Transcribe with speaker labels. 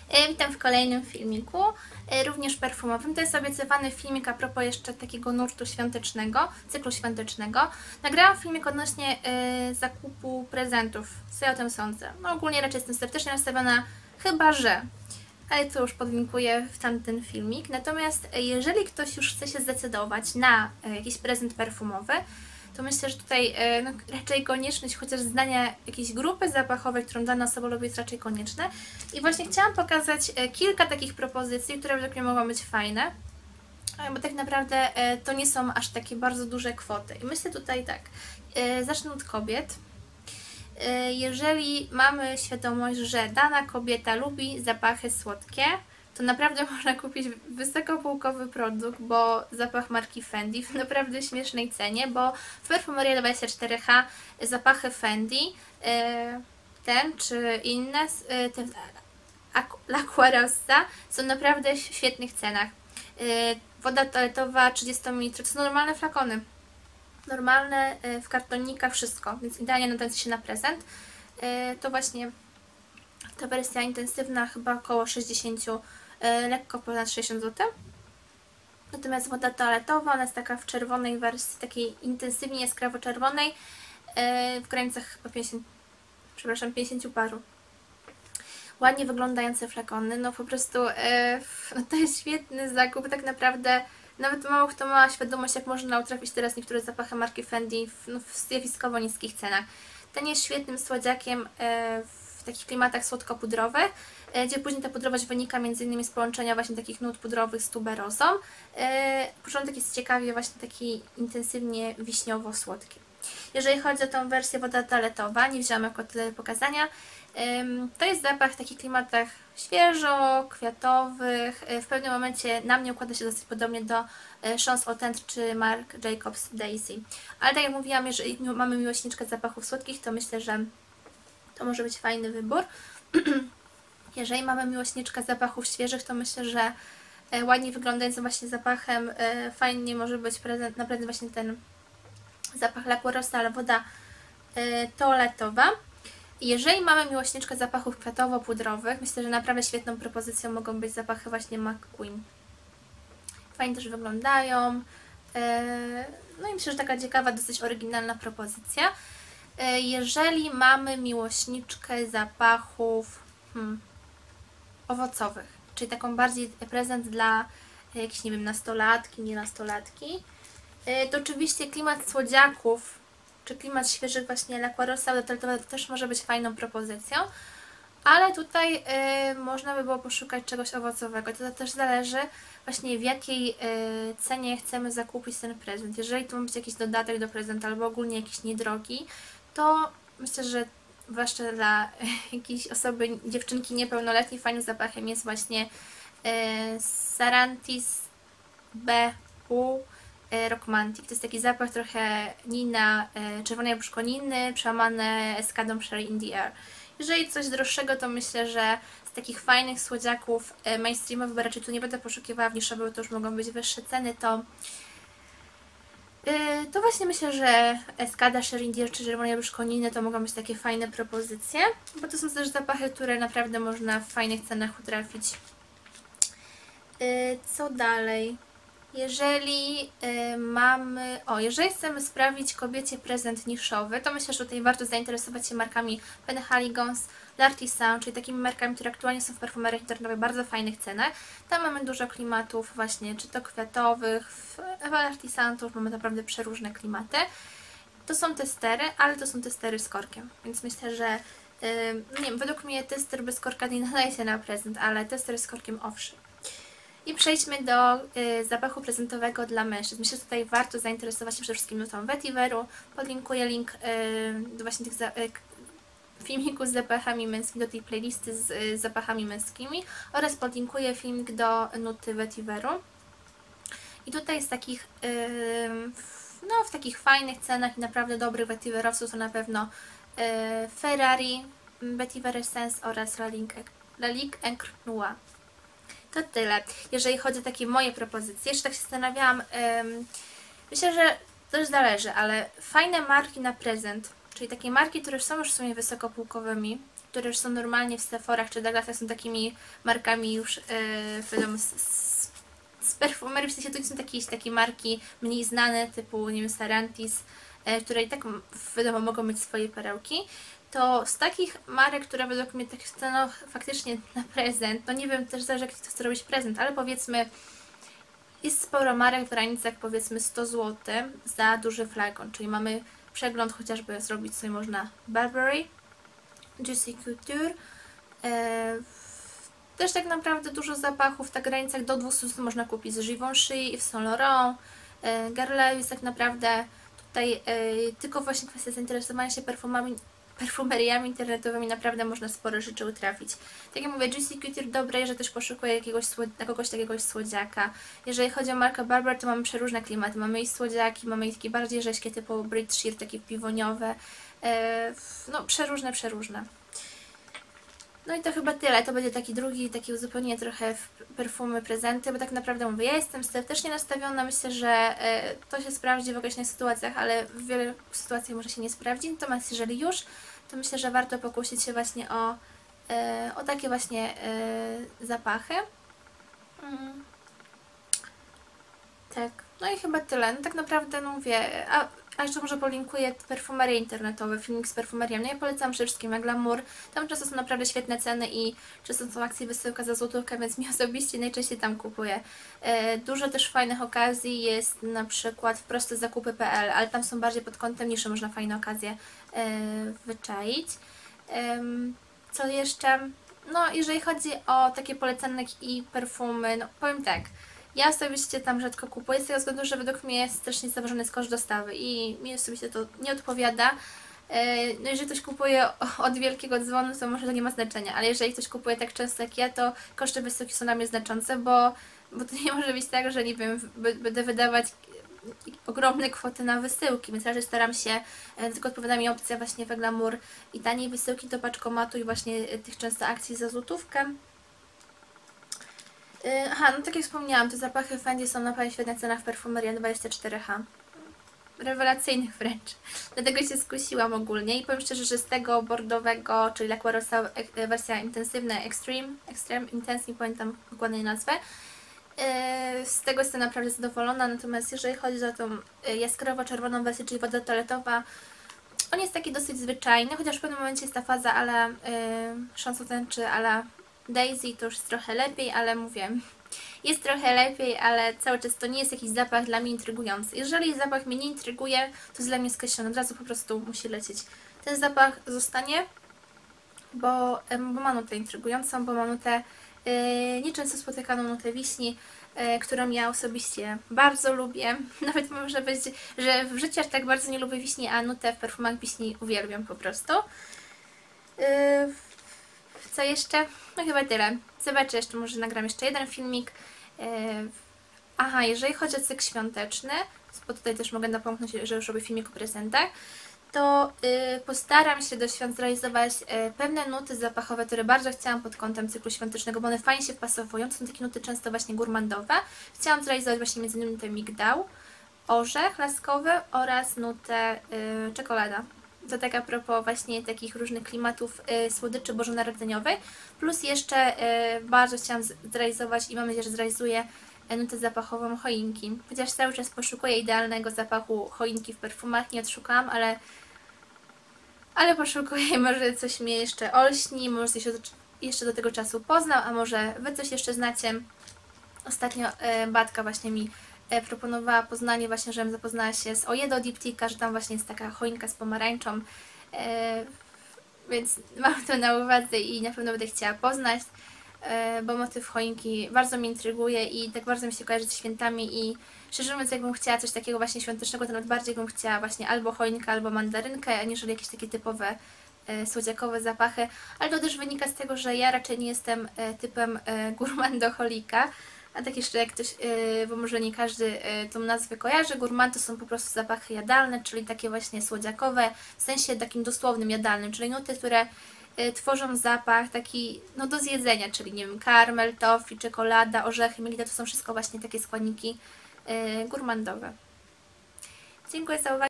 Speaker 1: Witam w kolejnym filmiku, również perfumowym. To jest obiecywany filmik a propos jeszcze takiego nurtu świątecznego, cyklu świątecznego. Nagrałam filmik odnośnie zakupu prezentów, co ja o tym sądzę. No ogólnie raczej jestem sceptycznie nastawiona, chyba że, ale to już podlinkuję w tamten filmik. Natomiast jeżeli ktoś już chce się zdecydować na jakiś prezent perfumowy, to myślę, że tutaj no, raczej konieczność chociaż znania jakiejś grupy zapachowej, którą dana osoba lubi, jest raczej konieczne. I właśnie chciałam pokazać kilka takich propozycji, które według mnie mogą być fajne, bo tak naprawdę to nie są aż takie bardzo duże kwoty. I myślę tutaj tak, zacznę od kobiet. Jeżeli mamy świadomość, że dana kobieta lubi zapachy słodkie, to naprawdę można kupić wysokopółkowy produkt, bo zapach marki Fendi w naprawdę śmiesznej cenie, bo w Perfumeria 24H zapachy Fendi, ten czy inne, te L'Acqua Rossa, są naprawdę w świetnych cenach. Woda toaletowa 30 ml, to są normalne flakony. Normalne w kartonikach, wszystko, więc idealnie nadające się na prezent. To właśnie ta wersja intensywna, chyba około 60, lekko ponad 60 zł. Natomiast woda toaletowa, ona jest taka w czerwonej wersji, takiej intensywnie jaskrawo czerwonej, w granicach chyba 50 paru. Ładnie wyglądające flakony, no po prostu no to jest świetny zakup, tak naprawdę nawet mało kto ma świadomość, jak można utrafić teraz niektóre zapachy marki Fendi w zjawiskowo niskich cenach. Ten jest świetnym słodziakiem w takich klimatach słodko-pudrowych, gdzie później ta pudrowość wynika m.in. z połączenia właśnie takich nut pudrowych z tuberozą. Początek jest ciekawie właśnie taki intensywnie wiśniowo-słodki. Jeżeli chodzi o tą wersję woda toaletowa, nie wzięłam jako tyle pokazania, to jest zapach w takich klimatach świeżo-kwiatowych. W pewnym momencie na mnie układa się dosyć podobnie do Chance Autent czy Marc Jacobs Daisy. Ale tak jak mówiłam, jeżeli mamy miłośniczkę zapachów słodkich, to myślę, że to może być fajny wybór. Jeżeli mamy miłośniczkę zapachów świeżych, to myślę, że ładnie wyglądającym właśnie zapachem fajnie może być prezent, naprawdę właśnie ten zapach L'Acqua Rossa, ale woda toaletowa. Jeżeli mamy miłośniczkę zapachów kwiatowo-pudrowych, myślę, że naprawdę świetną propozycją mogą być zapachy właśnie McQueen. Fajnie też wyglądają. No i myślę, że taka ciekawa, dosyć oryginalna propozycja. Jeżeli mamy miłośniczkę zapachów owocowych, czyli taką bardziej prezent dla jakiejś, nie wiem, nastolatki, nie nastolatki, to oczywiście klimat słodziaków, czy klimat świeżych właśnie L'Acqua Rossa to też może być fajną propozycją, ale tutaj można by było poszukać czegoś owocowego. To też zależy właśnie w jakiej cenie chcemy zakupić ten prezent. Jeżeli to ma być jakiś dodatek do prezentu albo ogólnie jakiś niedrogi, to myślę, że zwłaszcza dla jakiejś osoby, dziewczynki niepełnoletniej, fajnym zapachem jest właśnie Sarantis BU Rockmantic. To jest taki zapach trochę Nina, czerwonej jabłuszko Niny, przełamane eskadą Sherry in the Air. Jeżeli coś droższego, to myślę, że z takich fajnych słodziaków mainstreamowych, bo raczej tu nie będę poszukiwała w niszowych, to już mogą być wyższe ceny, to właśnie myślę, że Eskada, Sherry in the Air czy czerwone jabłuszko Niny to mogą być takie fajne propozycje, bo to są też zapachy, które naprawdę można w fajnych cenach utrafić. Co dalej? Jeżeli jeżeli chcemy sprawić kobiecie prezent niszowy, to myślę, że tutaj warto zainteresować się markami Penhaligon's, L'Artisan, czyli takimi markami, które aktualnie są w perfumerii internetowej w bardzo fajnych cenach. Tam mamy dużo klimatów właśnie, czy to kwiatowych, w L'Artisan to mamy naprawdę przeróżne klimaty. To są testery, ale to są testery z korkiem, więc myślę, że nie wiem, według mnie tester bez korka nie nadaje się na prezent, ale tester z korkiem owszem. I przejdźmy do zapachu prezentowego dla mężczyzn. Myślę, że tutaj warto zainteresować się przede wszystkim nutą Vetiveru. Podlinkuję link do właśnie tych filmików z zapachami męskimi, do tej playlisty z zapachami męskimi oraz podlinkuję filmik do nuty Vetiveru. I tutaj z takich, no w takich fajnych cenach i naprawdę dobrych Vetiverowców to na pewno Ferrari, Vetiver Essence oraz La Ligue Encre Noir. To tyle, jeżeli chodzi o takie moje propozycje. Jeszcze tak się zastanawiałam, myślę, że to już zależy, ale fajne marki na prezent, czyli takie marki, które są już w sumie wysokopółkowymi, które już są normalnie w Sephorach czy Douglasach, są takimi markami już wiadomo, z perfumerii, w sensie to nie są takie marki mniej znane, typu, nie wiem, Sarantis, które i tak wiadomo mogą mieć swoje perełki. To z takich marek, które według mnie tak no, faktycznie na prezent, no nie wiem, też zależy jaki to chce robić prezent, ale powiedzmy jest sporo marek w granicach powiedzmy 100 zł za duży flagon, czyli mamy przegląd chociażby zrobić sobie można Burberry, Juicy Couture, też tak naprawdę dużo zapachów, w granicach do 200 zł można kupić z Givenchy, Yves Saint Laurent, Guerlain, tak naprawdę tutaj tylko właśnie kwestia zainteresowania się perfumeriami internetowymi naprawdę można sporo rzeczy utrafić. Tak jak mówię, Juicy Couture dobre, jeżeli ktoś poszukuje kogoś takiego słodziaka. Jeżeli chodzi o markę Barber, to mamy przeróżne klimaty. Mamy i słodziaki, mamy i takie bardziej rzeźkie typu Brit-Sheer, takie piwoniowe. No przeróżne. No i to chyba tyle. To będzie taki drugi, takie uzupełnienie trochę w perfumy, prezenty, bo tak naprawdę mówię, ja jestem sceptycznie nastawiona, myślę, że to się sprawdzi w określonych sytuacjach, ale w wielu sytuacjach może się nie sprawdzi, natomiast jeżeli już, to myślę, że warto pokusić się właśnie o takie właśnie zapachy. Tak, no i chyba tyle. No tak naprawdę, no mówię, a jeszcze może polinkuję perfumerie internetowe, filmik z perfumerią. No ja polecam przede wszystkim na Glamour. Tam często są naprawdę świetne ceny i często są akcje wysyłka za złotówkę, więc mi osobiście najczęściej tam kupuję. Dużo też fajnych okazji jest na przykład w prostezakupy.pl, ale tam są bardziej pod kątem niszy, można fajne okazje wyczaić. Co jeszcze? No jeżeli chodzi o takie polecane i perfumy, no powiem tak. Ja osobiście tam rzadko kupuję z tego względu, że według mnie jest też niezaważony jest koszt dostawy i mi osobiście to nie odpowiada. No jeżeli ktoś kupuje od wielkiego dzwonu, to może to nie ma znaczenia, ale jeżeli ktoś kupuje tak często jak ja, to koszty wysokie są dla mnie znaczące, bo to nie może być tak, że nie wiem, będę wydawać ogromne kwoty na wysyłki, więc raczej staram się, tylko odpowiada mi opcja właśnie we Glamour i taniej wysyłki do paczkomatu i właśnie tych często akcji za złotówkę. Aha, no tak jak wspomniałam, te zapachy Fendi są naprawdę świetne cenach w perfumerii 24H. Rewelacyjnych wręcz. Dlatego się skusiłam ogólnie i powiem szczerze, że z tego bordowego, czyli L'Aqua Rosa wersja intensywna Extreme Intense, nie pamiętam dokładnej nazwy. Z tego jestem naprawdę zadowolona, natomiast jeżeli chodzi o tą jaskrawo-czerwoną wersję, czyli woda toaletowa, on jest taki dosyć zwyczajny, chociaż w pewnym momencie jest ta faza a la Chanson czy a la Daisy, to już jest trochę lepiej, ale mówię, jest trochę lepiej, ale cały czas to nie jest jakiś zapach dla mnie intrygujący. Jeżeli zapach mnie nie intryguje, to jest dla mnie skreślony, od razu po prostu musi lecieć. Ten zapach zostanie, bo ma nutę intrygującą, bo ma nutę nieczęsto spotykaną nutę wiśni, którą ja osobiście bardzo lubię. Nawet może być, że w życiu aż tak bardzo nie lubię wiśni, a nutę w perfumach wiśni uwielbiam po prostu. Co jeszcze? No chyba tyle. Zobaczę jeszcze, może nagram jeszcze jeden filmik. Aha, jeżeli chodzi o cykl świąteczny, bo tutaj też mogę napomknąć, że już robię filmik o prezentach, to postaram się do świąt zrealizować pewne nuty zapachowe, które bardzo chciałam pod kątem cyklu świątecznego, bo one fajnie się wpasowują. To są takie nuty często właśnie gourmandowe. Chciałam zrealizować właśnie między innymi nutę migdał, orzech laskowy oraz nutę czekolada. To tak a propos właśnie takich różnych klimatów słodyczy bożonarodzeniowej. Plus jeszcze bardzo chciałam zrealizować i mam nadzieję, że zrealizuję nutę zapachową choinki. Chociaż cały czas poszukuję idealnego zapachu choinki w perfumach, nie odszukałam, ale poszukuję, może coś mnie jeszcze olśni, może coś jeszcze do tego czasu poznam, a może Wy coś jeszcze znacie. Ostatnio Batka właśnie mi proponowała poznanie właśnie, żebym zapoznała się z Ojedo Diptyka, że tam właśnie jest taka choinka z pomarańczą, więc mam to na uwadze i na pewno będę chciała poznać, bo motyw choinki bardzo mnie intryguje i tak bardzo mi się kojarzy z świętami i szczerze mówiąc, jakbym chciała coś takiego właśnie świątecznego, to nawet bardziej bym chciała właśnie albo choinkę, albo mandarynkę, aniżeli jakieś takie typowe słodziakowe zapachy, ale to też wynika z tego, że ja raczej nie jestem typem gourmandoholika, a tak jeszcze jak ktoś, bo może nie każdy tą nazwę kojarzy, gourmand to są po prostu zapachy jadalne, czyli takie właśnie słodziakowe, w sensie takim dosłownym jadalnym, czyli nuty, które tworzą zapach taki no do zjedzenia, czyli nie wiem, karmel, toffee, czekolada, orzechy, migdał, to są wszystko właśnie takie składniki gourmandowe. Dziękuję za uwagę.